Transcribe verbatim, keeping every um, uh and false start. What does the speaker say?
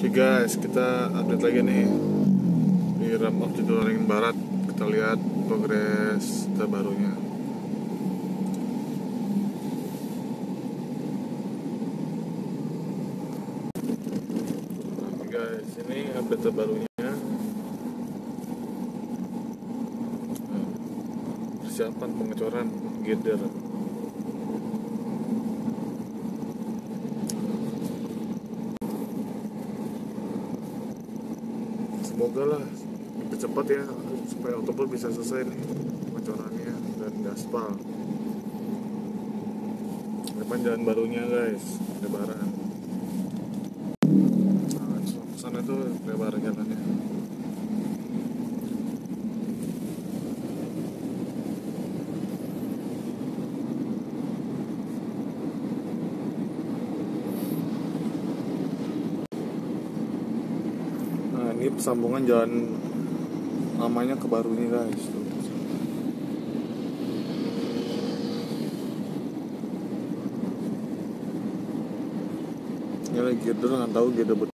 Oke guys, kita update lagi nih di Ram of Jatiwaringin Barat. Kita lihat progres terbarunya. Oke guys, ini update terbarunya. Persiapan pengecoran girder. Semoga lah lebih cepat ya, supaya Oktober bisa selesai nih pengecorannya dan gaspal. Depan jalan barunya guys, lebaran. Nah, sana tuh lebar jalannya. Nah, ini sambungan jalan lamanya ke baru nih guys. Tuh. Ini lagi girder, nggak tahu girder